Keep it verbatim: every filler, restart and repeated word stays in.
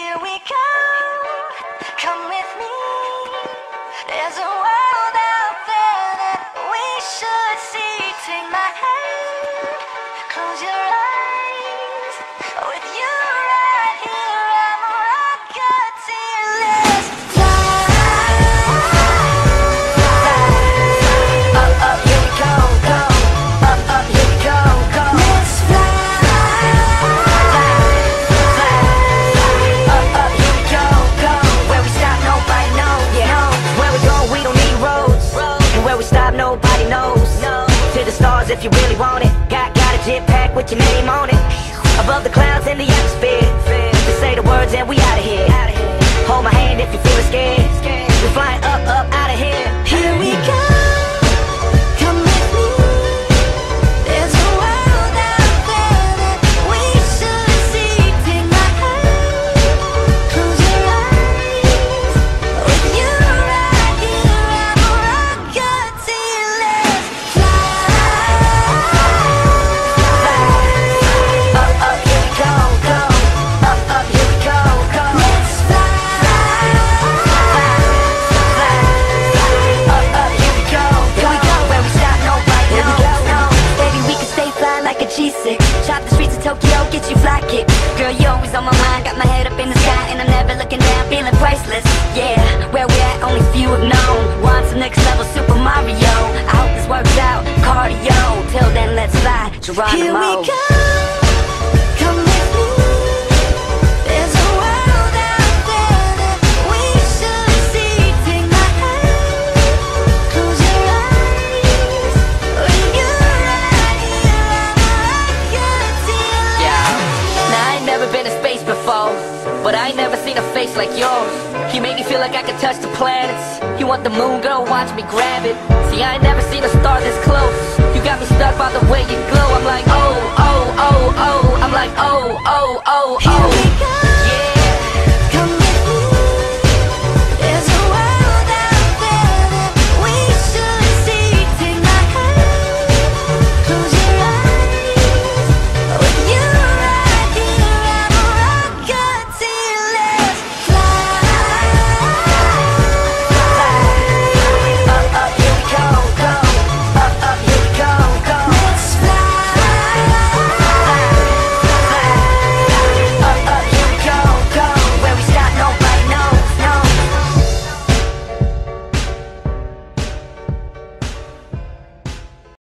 Here we go, come with me. There's a world out there that we should see. Take my hand, close your eyes. With you right here, I'm a rocketeer. Let's fly. Up, up, here we go, go. Up, up, here we go, go. Let's fly. Nobody knows. No. To the stars if you really want it. Got got a jet pack with your name on it. Above the clouds in the atmosphere. Just say the words and we out of here. Hold my hand if you're feeling scared. We're flying up, up, out of here. Here we go. Come with me. There's a world out there that we should see. Take my hand, close your eyes. With you right here, I'm a rocketeer. Let's fly. Up, up, here we go, go. Up, up, here we go, go. Let's fly. Up, up, here we go, here we go. Where we stop, nobody knows. No, baby, we can stay fly like a G six. Chop the streets of Tokyo, get you fly kick. Girl, you always on my mind. Got my head up in the sky and I'm never looking down, feeling priceless. Yeah, where we at, only few have known. Want some next level Super Mario. I hope this works out, cardio. Till then, let's fly, Geronimo. Here we go, come with me. There's a world out there that we should see. Take my hand, close your eyes. With you right here, I'm a rocketeer. Yeah. Now I ain't never been to space before, but I ain't never seen a face like yours. You make me feel like I can touch the planets. You want the moon, girl, watch me grab it. See, I ain't never seen a star this close. You got me stuck by the way you glow. I'm like, oh, oh, oh, oh. I'm like, oh, oh, oh, Here oh. we go.